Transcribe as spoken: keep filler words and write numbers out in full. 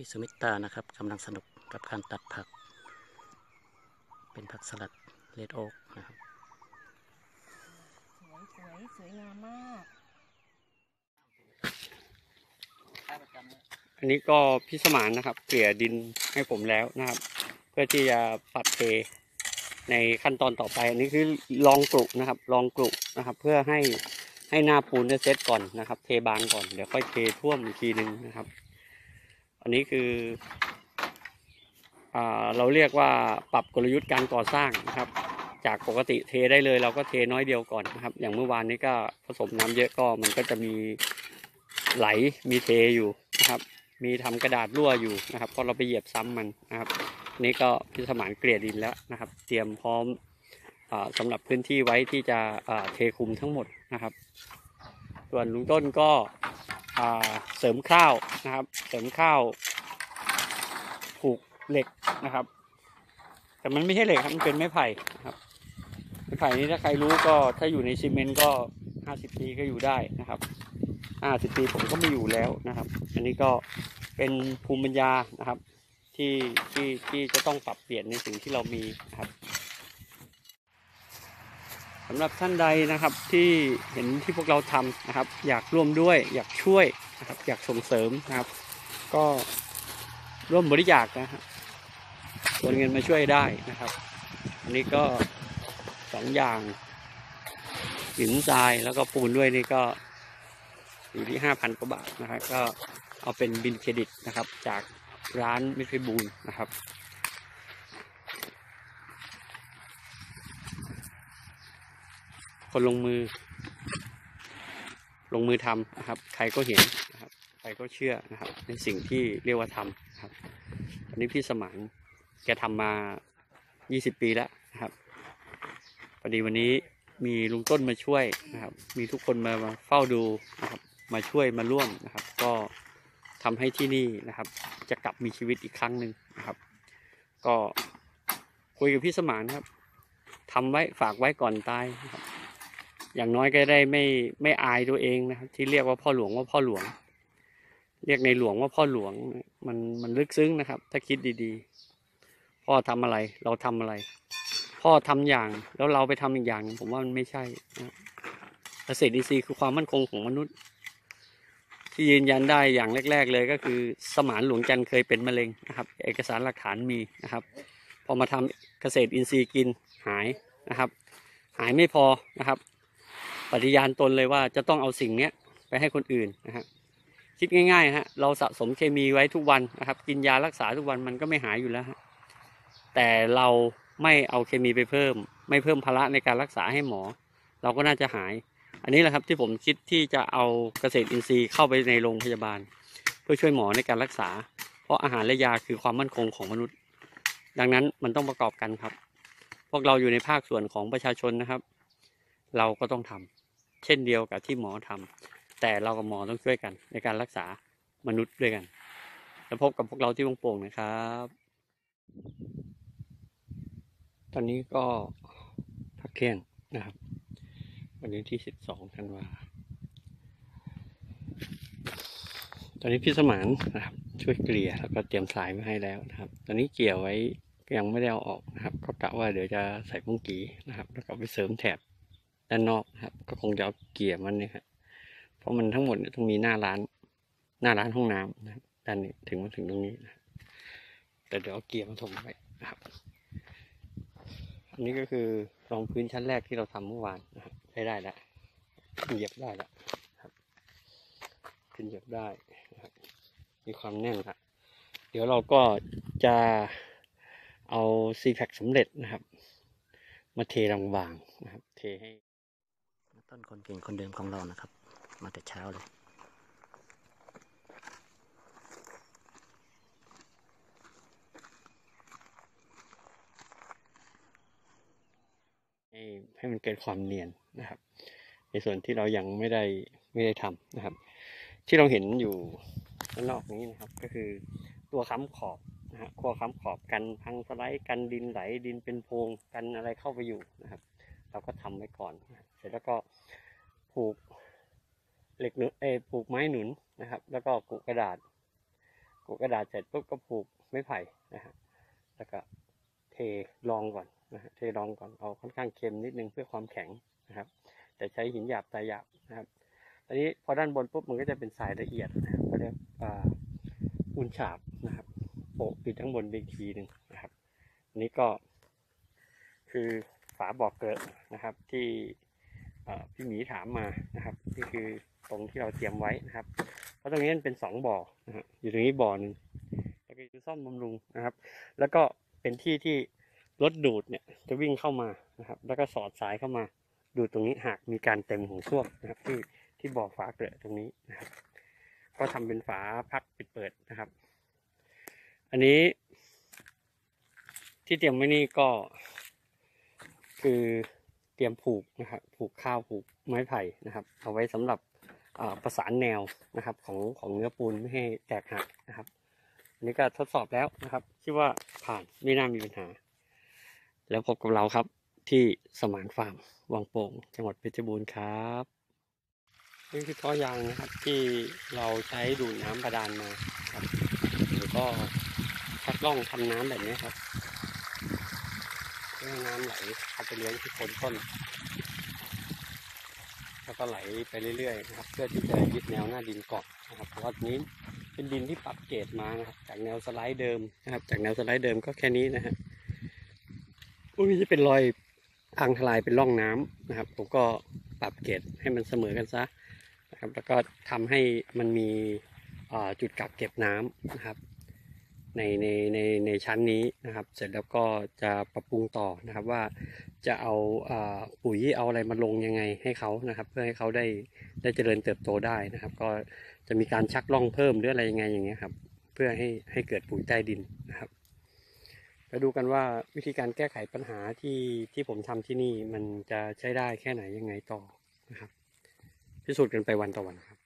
พี่สุมิตานะครับกำลังสนุกกับการตัดผักเป็นผักสลัดเรดโอ๊กนะครับสวยสวยสวยงามมากอันนี้ก็พี่สมานนะครับเกลี่ยดินให้ผมแล้วนะครับเพื่อที่จะปัดเทในขั้นตอนต่อไปอันนี้คือลองกลุนะครับลองกลุนะครับเพื่อให้ให้หน้าปูนเซตก่อนนะครับเทบางก่อนเดี๋ยวค่อยเทท่วมอีกทีหนึ่งนะครับอันนี้คืออ่าเราเรียกว่าปรับกลยุทธ์การก่อสร้างนะครับจากปกติเทได้เลยเราก็เทน้อยเดียวก่อนนะครับอย่างเมื่อวานนี้ก็ผสมน้ำเยอะก็มันก็จะมีไหลมีเทอยู่นะครับมีทำกระดาษรั่วอยู่นะครับพอเราไปเหยียบซ้ำมันนะครับนี่ก็พี่สมานเกลี่ยดินแล้วนะครับเตรียมพร้อมสำหรับพื้นที่ไว้ที่จะเทคุมทั้งหมดนะครับส่วนลุงต้นก็เสริมข้าวนะครับเสริมข้าวผูกเหล็กนะครับแต่มันไม่ใช่เหล็กครับมันเป็นไม้ไผ่นะครับไม้ไผ่นี้ถ้าใครรู้ก็ถ้าอยู่ในซีเมนต์ก็ห้าสิบปีก็อยู่ได้นะครับห้าสิบปีผมก็ไม่อยู่แล้วนะครับอันนี้ก็เป็นภูมิปัญญานะครับที่ที่ที่จะต้องปรับเปลี่ยนในสิ่งที่เรามีนะครับสำหรับท่านใดนะครับที่เห็นที่พวกเราทำนะครับอยากร่วมด้วยอยากช่วยนะครับอยากส่งเสริมนะครับก็ร่วมบริจาคนะครับโอนเงินมาช่วยได้นะครับอันนี้ก็สองอย่างหินทรายแล้วก็ปูนด้วยนี่ก็อยู่ที่ห้าพันกว่าบาทนะครับก็เอาเป็นบินเครดิตนะครับจากร้านมิตรบูลนะครับคนลงมือลงมือทำนะครับใครก็เห็นนะครับใครก็เชื่อนะครับในสิ่งที่เรียกว่าทำนะครับอันนี้พี่สมานแกทำมายี่สิบปีแล้วนะครับพอดีวันนี้มีลุงต้นมาช่วยนะครับมีทุกคนมาเฝ้าดูนะครับมาช่วยมาร่วมนะครับก็ทำให้ที่นี่นะครับจะกลับมีชีวิตอีกครั้งหนึ่งนะครับก็คุยกับพี่สมานครับทำไว้ฝากไว้ก่อนตายนะครับอย่างน้อยก็ได้ไม่ไม่อายตัวเองนะครับที่เรียกว่าพ่อหลวงว่าพ่อหลวงเรียกในหลวงว่าพ่อหลวงมันมันลึกซึ้งนะครับถ้าคิดดีๆพ่อทำอะไรเราทำอะไรพ่อทำอย่างแล้วเราไปทำอีกอย่างผมว่ามันไม่ใช่นะเกษตรอินทรีย์คือความมั่นคงของมนุษย์ที่ยืนยันได้อย่างแรกๆเลยก็คือสมานหลวงจันทร์เคยเป็นมะเร็งนะครับเอกสารหลักฐานมีนะครับพอมาทำเกษตรอินทรีย์กินหายนะครับหายไม่พอนะครับปฏิญาณตนเลยว่าจะต้องเอาสิ่งนี้ไปให้คนอื่นนะครับคิดง่ายๆฮะเราสะสมเคมีไว้ทุกวันนะครับกินยารักษาทุกวันมันก็ไม่หายอยู่แล้วฮะแต่เราไม่เอาเคมีไปเพิ่มไม่เพิ่มภาระในการรักษาให้หมอเราก็น่าจะหายอันนี้แหละครับที่ผมคิดที่จะเอาเกษตรอินทรีย์เข้าไปในโรงพยาบาลเพื่อช่วยหมอในการรักษาเพราะอาหารและยาคือความมั่นคงของมนุษย์ดังนั้นมันต้องประกอบกันครับพวกเราอยู่ในภาคส่วนของประชาชนนะครับเราก็ต้องทำเช่นเดียวกับที่หมอทำแต่เรากับหมอต้องช่วยกันในการรักษามนุษย์ด้วยกันแล้วพบกับพวกเราที่วงโป่งนะครับตอนนี้ก็พักเที่ยงนะครับวันนี้ที่สิบสองธันวาตอนนี้พี่สมานนะครับช่วยเกลี่ยแล้วก็เตรียมสายไว้ให้แล้วนะครับตอนนี้เกี่ยวไว้ยังไม่ได้เอาออกนะครับก็กะว่าเดี๋ยวจะใส่พุ้งกีนะครับแล้วก็ไปเสริมแถบด้านนอกนะครับก็คงจะเอาเกี่ยมันเนี่ยครับเพราะมันทั้งหมดต้องมีหน้าร้านหน้าร้านห้องน้ำนะครับด้านนี้ถึงมาถึงตรงนี้นะแต่เดี๋ยวเอาเกี่ยมาถมไว้นะครับอันนี้ก็คือรองพื้นชั้นแรกที่เราทำเมื่อวานนะครับใช้ได้แล้วเหยียบได้แล้วครับขึ้นเหยียบได้นะครับมีความแน่นละเดี๋ยวเราก็จะเอาซีแพคสำเร็จนะครับมาเทบางๆนะครับเทให้ต้นคนเก่งคนเดิมของเรานะครับมาแต่เช้าเลยให้ให้มันเกิดความเนียนนะครับในส่วนที่เรายังไม่ได้ไม่ได้ทำนะครับที่เราเห็นอยู่ด้านนอกนี้นะครับก็คือตัวค้ำขอบนะฮะขั้วค้ำขอบกันพังสไลด์กันดินไหลดินเป็นโพรงกันอะไรเข้าไปอยู่นะครับเราก็ทำไว้ก่อนเสร็จแล้วก็ผูกเหล็กหนุนเอผูกไม้หนุนนะครับแล้วก็กุกระดาษกุกกระดาษเสร็จปุ๊บก็ผูกไม้ไผ่นะฮะแล้วก็เทรองก่อนนะฮะเทรองก่อนเอาค่อนข้างเค็มนิดนึงเพื่อความแข็งนะครับแต่ใช้หินหยาบทรายหยาบนะครับอันนี้พอด้านบนปุ๊บมันก็จะเป็นทรายละเอียดนะครับก็เรียกปูนฉาบนะครับโปะปิดทั้งบนอีกทีหนึ่งนะครับอันนี้ก็คือฝาบ่อเกลือนะครับที่พี่หมีถามมานะครับนี่คือตรงที่เราเตรียมไว้นะครับเพราะตรงนี้มันเป็นสองบ่อนะฮะอยู่ตรงนี้บ่อหนึ่งแล้วก็คือซ่อมบำรุงนะครับแล้วก็เป็นที่ที่รถดูดเนี่ยจะวิ่งเข้ามานะครับแล้วก็สอดสายเข้ามาดูดตรงนี้หากมีการเต็มของช่วงนะครับที่ที่บ่อฝาเกลือตรงนี้นะครับก็ทำเป็นฝาพักปิดเปิดนะครับอันนี้ที่เตรียมไว้นี่ก็คือเตรียมผูกนะครับผูกข้าวผูกไม้ไผ่นะครับเอาไว้สำหรับประสานแนวนะครับของของเนื้อปูนไม่ให้แตกหักนะครับอันนี้ก็ทดสอบแล้วนะครับคิดว่าผ่านไม่น่ามีปัญหาแล้วพบกับเราครับที่สมานฟาร์มวังโป่งจังหวัดเพชรบูรณ์ครับนี่คือท่อยางนะครับที่เราใช้ดูดน้ำบาดาลมาครับแล้วก็ชักล่องทำน้ำแบบนี้ครับให้น้ำไหลเข้าไปเลี้ยงที่โคนต้นแล้วก็ไหลไปเรื่อยๆนะครับเพื่อที่จะยึดแนวหน้าดินเกาะนะครับเพราะว่านี้เป็นดินที่ปรับเกรดมานะครับจากแนวสไลด์เดิมนะครับจากแนวสไลด์เดิมก็แค่นี้นะฮะอุ้ยจะเป็นรอยพังทลายเป็นร่องน้ำนะครับผมก็ปรับเกรดให้มันเสมอกันซะนะครับแล้วก็ทำให้มันมีจุดกักเก็บน้ำนะครับในในในในชั้นนี้นะครับเสร็จแล้วก็จะปรับปรุงต่อนะครับว่าจะเอาปุ๋ยเอาอะไรมาลงยังไงให้เขานะครับเพื่อให้เขาได้ได้เจริญเติบโตได้นะครับก็จะมีการชักล่องเพิ่มหรืออะไรยังไงอย่างเงี้ยครับเพื่อให้ให้เกิดปุ๋ยใต้ดินนะครับไปดูกันว่าวิธีการแก้ไขปัญหาที่ที่ผมทำที่นี่มันจะใช้ได้แค่ไหนยังไงต่อนะครับพิสูจน์กันไปวันต่อวันครับ